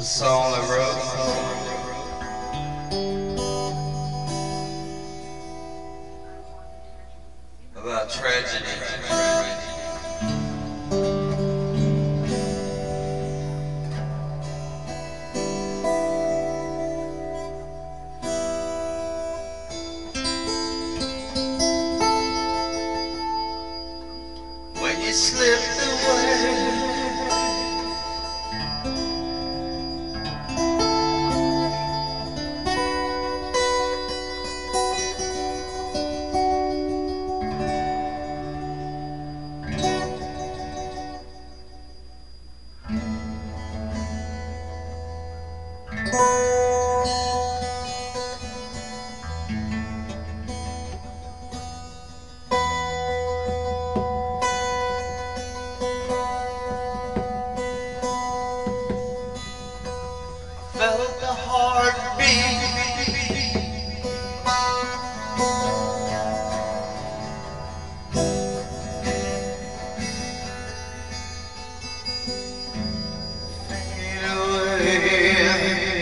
song I wrote about tragedy. When you slipped away, felt the heartbeat, fade away.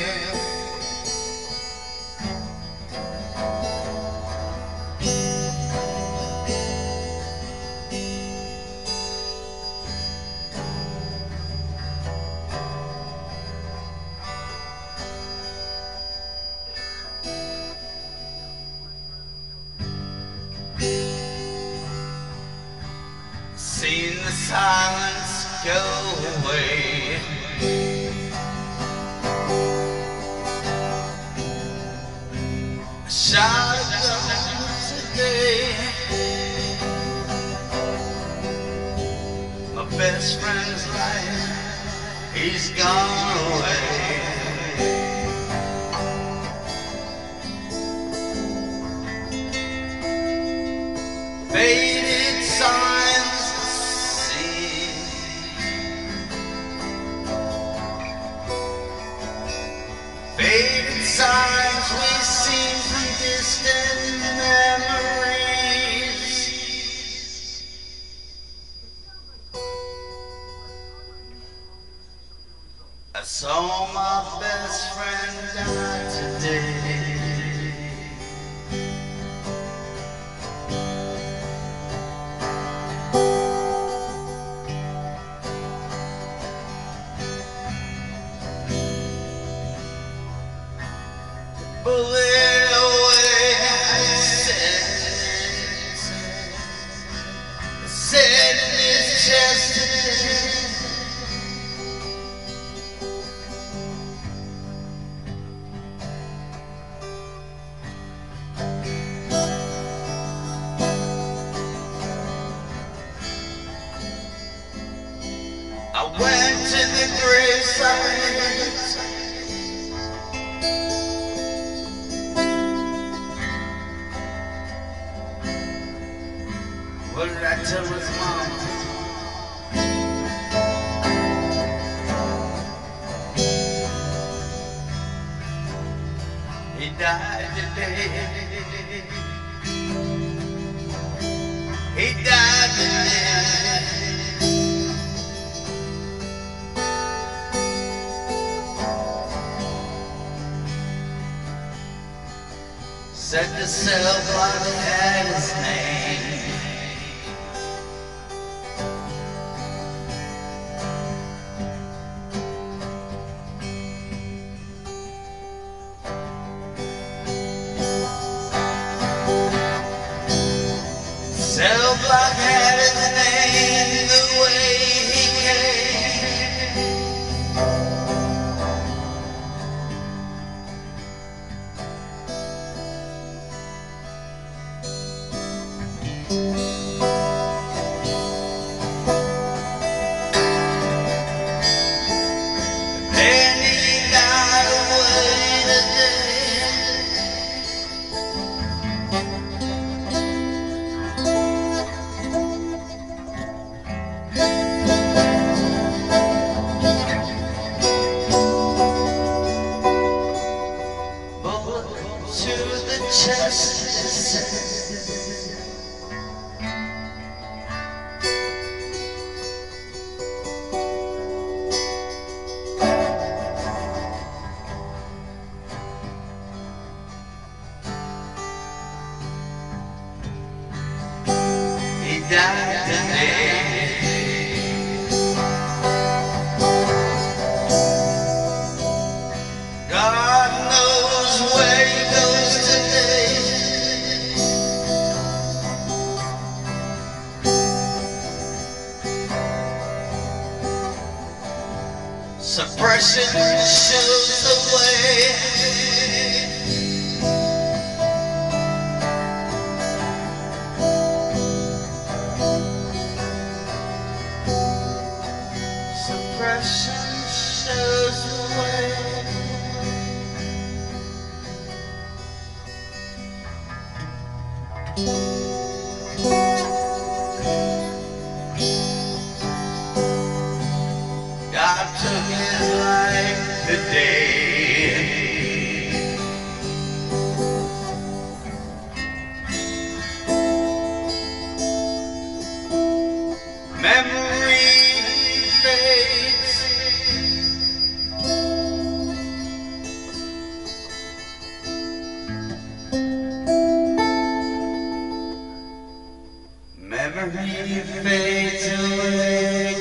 Seen the silence go away, I shot a gun today. My best friend's life, he's gone away. Faded signs seen, faded signs we see from distant memories. I saw my best friend die today. Bullet away, said in his chest today. I went to the gravesite, what did I tell his mom? He died today. He died today. Said the cell block had his name. Cell block had his name the way he came. died today. God knows where he goes today. Suppression shows the way. Suppression shows the way. God took his life today. Memory fades. Memory fades away.